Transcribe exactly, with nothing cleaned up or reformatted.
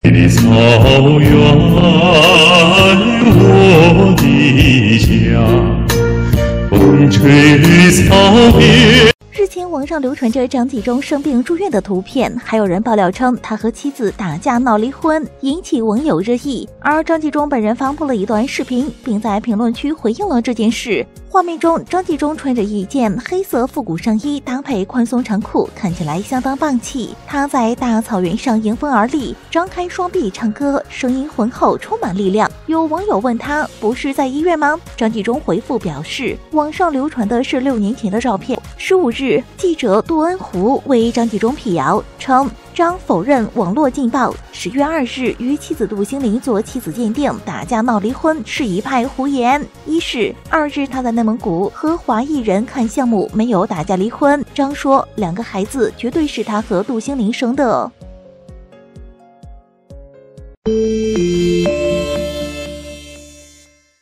草原，我的家，风吹草原。 日前，网上流传着张纪中生病住院的图片，还有人爆料称他和妻子打架闹离婚，引起网友热议。而张纪中本人发布了一段视频，并在评论区回应了这件事。画面中，张纪中穿着一件黑色复古上衣，搭配宽松长裤，看起来相当霸气。他在大草原上迎风而立，张开双臂唱歌，声音浑厚，充满力量。有网友问他：“不是在医院吗？”张纪中回复表示，网上流传的是六年前的照片。十五日，记者杜恩湖为张纪中辟谣，称张否认网络劲爆。十月二日与妻子杜心凌做妻子鉴定，打架闹离婚是一派胡言。一是二日他在内蒙古和华裔人看项目，没有打架离婚。张说两个孩子绝对是他和杜心凌生的。